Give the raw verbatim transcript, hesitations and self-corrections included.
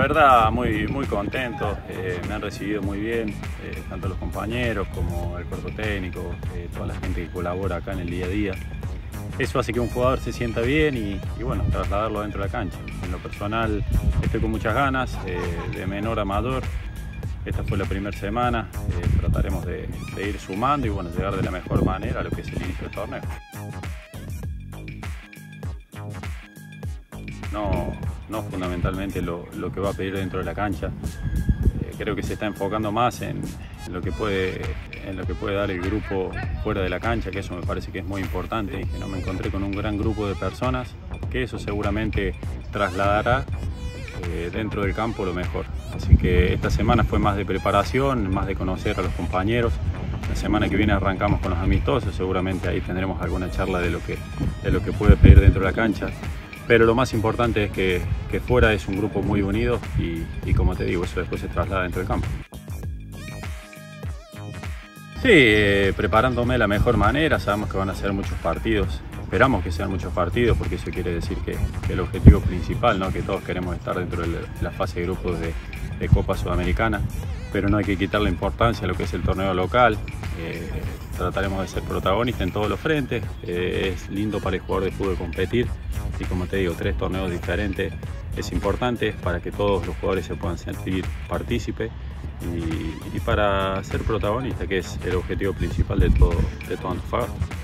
verdad muy, muy contento, eh, me han recibido muy bien, eh, tanto los compañeros como el cuerpo técnico, eh, toda la gente que colabora acá en el día a día. Eso hace que un jugador se sienta bien y, y bueno, trasladarlo dentro de la cancha. En lo personal estoy con muchas ganas, eh, de menor a mayor. Esta fue la primera semana, eh, trataremos de, de ir sumando y bueno, llegar de la mejor manera a lo que es el inicio del torneo. No, no fundamentalmente lo, lo que va a pedir dentro de la cancha. Eh, creo que se está enfocando más en, en, lo que puede, en lo que puede dar el grupo fuera de la cancha, que eso me parece que es muy importante y que no me encontré con un gran grupo de personas, que eso seguramente trasladará eh, dentro del campo lo mejor. Así que esta semana fue más de preparación, más de conocer a los compañeros. La semana que viene arrancamos con los amistosos, seguramente ahí tendremos alguna charla de lo que, de lo que puede pedir dentro de la cancha. Pero lo más importante es que, que fuera es un grupo muy unido y, y como te digo, eso después se traslada dentro del campo. Sí, eh, preparándome de la mejor manera, sabemos que van a ser muchos partidos, esperamos que sean muchos partidos porque eso quiere decir que, que el objetivo principal, ¿no? Que todos queremos estar dentro de la fase de grupos de, de Copa Sudamericana, pero no hay que quitarle importancia a lo que es el torneo local. Eh, trataremos de ser protagonistas en todos los frentes, eh, es lindo para el jugador de fútbol competir y como te digo, tres torneos diferentes es importante para que todos los jugadores se puedan sentir partícipes y, y para ser protagonista, que es el objetivo principal de todo, de todo Antofagasta.